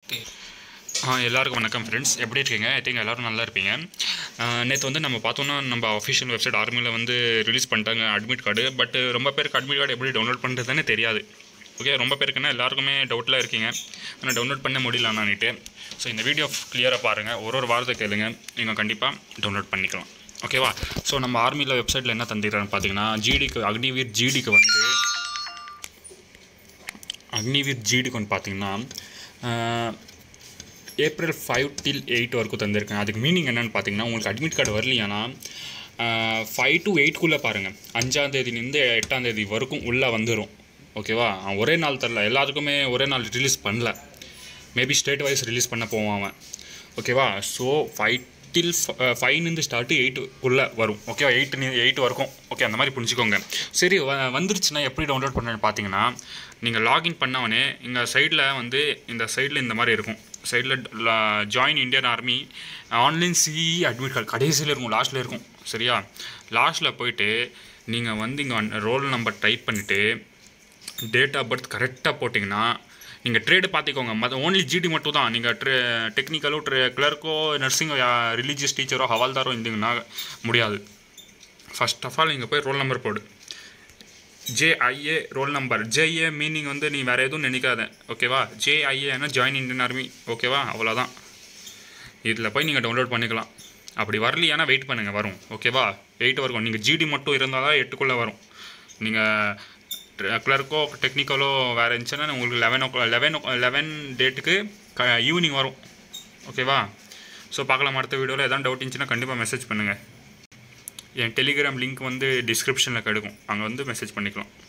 எல்லாருக்கும் வணக்கம் ஃப்ரெண்ட்ஸ், எப்படி இருக்கீங்க? ஐ திங்க் எல்லோரும் நல்லா இருப்பீங்க. நேற்று வந்து நம்ம பார்த்தோன்னா நம்ம அஃபிஷியல் வெப்சைட் ஆர்மியில் வந்து ரிலீஸ் பண்ணிட்டாங்க அட்மிட் கார்டு. பட் ரொம்ப பேருக்கு அட்மிட் கார்டு எப்படி டவுன்லோட் பண்ணுறதுன்னு தெரியாது. ஓகே, ரொம்ப பேருக்குன்னா எல்லாருக்குமே டவுட்டில் இருக்கீங்க. ஆனால் டவுன்லோட் பண்ண முடியல நானிட்டு. ஸோ இந்த வீடியோ கிளியராக பாருங்கள், ஒரு வாரத்தை கேளுங்க, நீங்கள் கண்டிப்பாக டவுன்லோட் பண்ணிக்கலாம். ஓகேவா? ஸோ நம்ம ஆர்மியில் வெப்சைட்டில் என்ன தந்துக்கிறான்னு பார்த்தீங்கன்னா, அக்னிவீர் ஜிடிக்கு வந்து பார்த்தீங்கன்னா April 5 till 8 வரைக்கும் தந்திருக்கேன். அதுக்கு மீனிங் என்னென்னு பார்த்தீங்கன்னா, உங்களுக்கு அட்மிட் கார்டு வரலையானா 5 to 8 பாருங்கள், 5ஆம் தேதியிலேருந்து 8ஆம் தேதி வரைக்கும் உள்ளே வந்துடும். ஓகேவா? ஒரே நாள் தரல, எல்லாத்துக்குமே ஒரே நாள் ரிலீஸ் பண்ணல. மேபி ஸ்டேட் வைஸ் ரிலீஸ் பண்ண போவான் அவன். ஓகேவா? ஸோ 5 till 5 ஸ்டார்ட்டு 8 வரும். ஓகேவா? 8 வரைக்கும். ஓகே, அந்த மாதிரி புரிஞ்சுக்கோங்க. சரி, வந்துருச்சுன்னா எப்படி டவுன்லோட் பண்ணுறேன்னு பார்த்தீங்கன்னா, நீங்கள் லாகின் பண்ணவனே இங்கே சைடில் வந்து இந்த மாதிரி இருக்கும். சைடில் join Indian army online CE admit card கடைசியில் இருக்கும், லாஸ்ட்டில் இருக்கும். சரியா? லாஸ்ட்டில் போயிட்டு நீங்கள் வந்து இங்கே ரோல் நம்பர் டைப் பண்ணிவிட்டு டேட் ஆஃப் பர்த் கரெக்டாக போட்டிங்கன்னா நீங்கள் ட்ரேடு பார்த்துக்கோங்க. ஓன்லி ஜிடி மட்டும் தான். நீங்கள் டெக்னிக்கலோ கிளர்க்கோ நர்சிங்கோ ரிலீஜியஸ் டீச்சரோ ஹவால்தாரோ இருந்தீங்கன்னா முடியாது. ஃபர்ஸ்ட் ஆஃப் ஆல் நீங்கள் போய் ரோல் நம்பர் போடு. JIA roll number. JIA meaning வந்து நீ வேறு எதுவும் நினைக்காத. ஓகேவா? JIAனா ஜாயின் இந்தியன் ஆர்மி. ஓகேவா? அவ்வளோதான். இதில் போய் நீங்கள் டவுன்லோட் பண்ணிக்கலாம். அப்படி வரலையானா வெயிட் பண்ணுங்கள், வரும். ஓகேவா? 8 வரைக்கும். நீங்கள் ஜிடி மட்டும் இருந்தால் தான் 8 வரும். நீங்கள் கிளர்க்கோ டெக்னிக்கலோ வேறு இருந்துச்சுன்னா உங்களுக்கு 11 டேட்டுக்கு ஈவினிங் வரும். ஓகேவா? ஸோ பார்க்கலாம் அடுத்த வீடியோவில். எதாவது டவுட் இருந்துச்சுன்னா கண்டிப்பாக மெசேஜ் பண்ணுங்கள். என் டெலிகிராம் லிங்க் வந்து டிஸ்கிரிப்ஷனில் கிடைக்கும், அங்கே வந்து மெசேஜ் பண்ணிக்கலாம்.